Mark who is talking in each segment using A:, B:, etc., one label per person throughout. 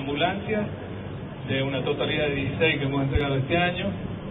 A: ambulancias, de una totalidad de 16 que hemos entregado este año.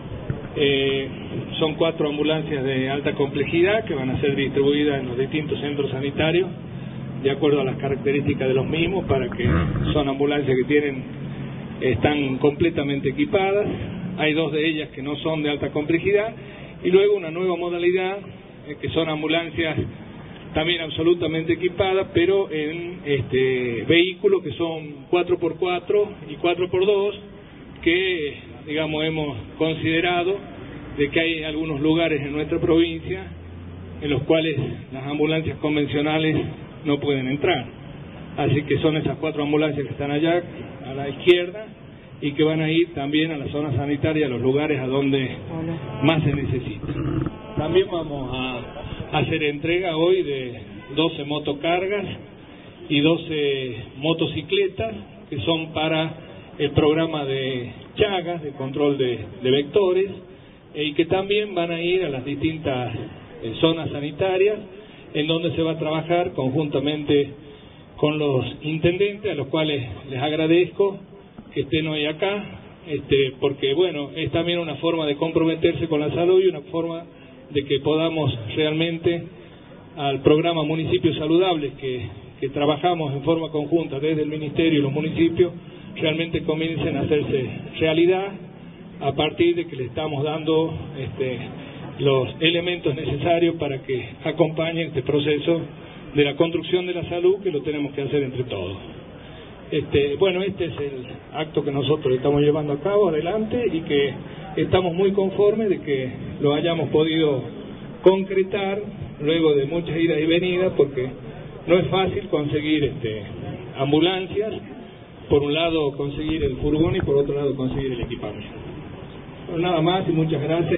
A: Son 4 ambulancias de alta complejidad que van a ser distribuidas en los distintos centros sanitarios de acuerdo a las características de los mismos, para que son ambulancias que están completamente equipadas. Hay 2 de ellas que no son de alta complejidad, y luego una nueva modalidad que son ambulancias también absolutamente equipadas, pero en vehículos que son 4x4 y 4x2, que digamos hemos considerado de que hay algunos lugares en nuestra provincia en los cuales las ambulancias convencionales no pueden entrar. Así que son esas 4 ambulancias que están allá a la izquierda y que van a ir también a la zona sanitaria, a los lugares a donde más se necesita. También vamos a hacer entrega hoy de 12 motocargas y 12 motocicletas que son para el programa de Chagas, de control de vectores, y que también van a ir a las distintas zonas sanitarias en donde se va a trabajar conjuntamente con los intendentes, a los cuales les agradezco que estén hoy acá, porque bueno, es también una forma de comprometerse con la salud y una forma de que podamos realmente al programa Municipios Saludables que trabajamos en forma conjunta desde el Ministerio y los municipios, realmente comiencen a hacerse realidad a partir de que le estamos dando los elementos necesarios para que acompañen este proceso de la construcción de la salud, que lo tenemos que hacer entre todos. Bueno, este es el acto que nosotros estamos llevando a cabo adelante y que estamos muy conformes de que lo hayamos podido concretar luego de muchas idas y venidas, porque no es fácil conseguir ambulancias, por un lado conseguir el furgón y por otro lado conseguir el equipamiento. Bueno, nada más y muchas gracias.